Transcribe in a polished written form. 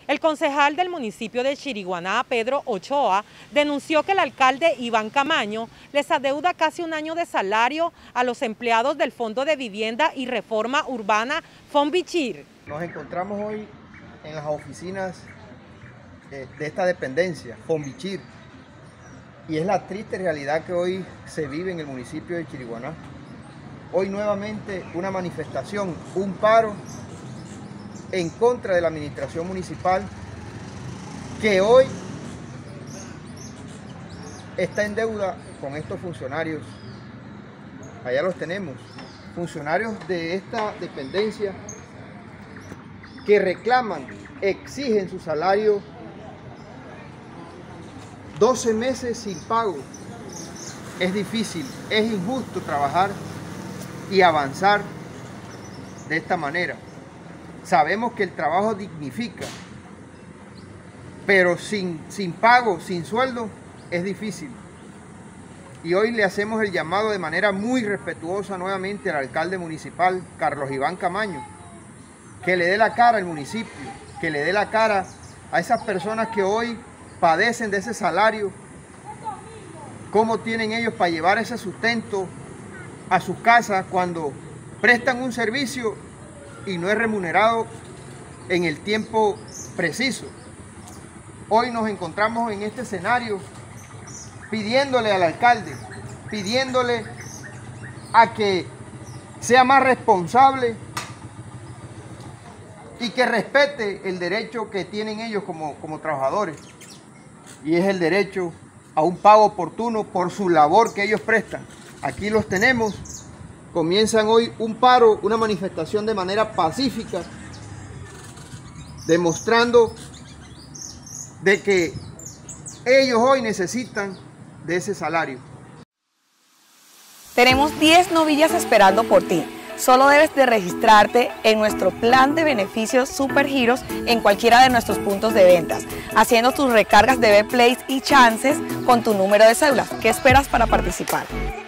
El concejal del municipio de Chiriguaná, Pedro Ochoa, denunció que el alcalde Iván Camaño les adeuda casi un año de salario a los empleados del Fondo de Vivienda y Reforma Urbana FONVICHIR. Nos encontramos hoy en las oficinas de esta dependencia, FONVICHIR, y es la triste realidad que hoy se vive en el municipio de Chiriguaná. Hoy nuevamente una manifestación, un paro en contra de la administración municipal que hoy está en deuda con estos funcionarios. Allá los tenemos, funcionarios de esta dependencia que reclaman, exigen su salario 12 meses sin pago. Es difícil, es injusto trabajar y avanzar de esta manera. Sabemos que el trabajo dignifica, pero sin pago, sin sueldo, es difícil. Y hoy le hacemos el llamado de manera muy respetuosa nuevamente al alcalde municipal, Carlos Iván Camaño, que le dé la cara al municipio, que le dé la cara a esas personas que hoy padecen de ese salario, cómo tienen ellos para llevar ese sustento a sus casas cuando prestan un servicio y no es remunerado en el tiempo preciso. Hoy nos encontramos en este escenario pidiéndole al alcalde, pidiéndole a que sea más responsable y que respete el derecho que tienen ellos como trabajadores, y es el derecho a un pago oportuno por su labor que ellos prestan. Aquí los tenemos. Comienzan hoy un paro, una manifestación de manera pacífica, demostrando de que ellos hoy necesitan de ese salario. Tenemos 10 novillas esperando por ti. Solo debes de registrarte en nuestro plan de beneficios Supergiros en cualquiera de nuestros puntos de ventas, haciendo tus recargas de Betplays y chances con tu número de cédula. ¿Qué esperas para participar?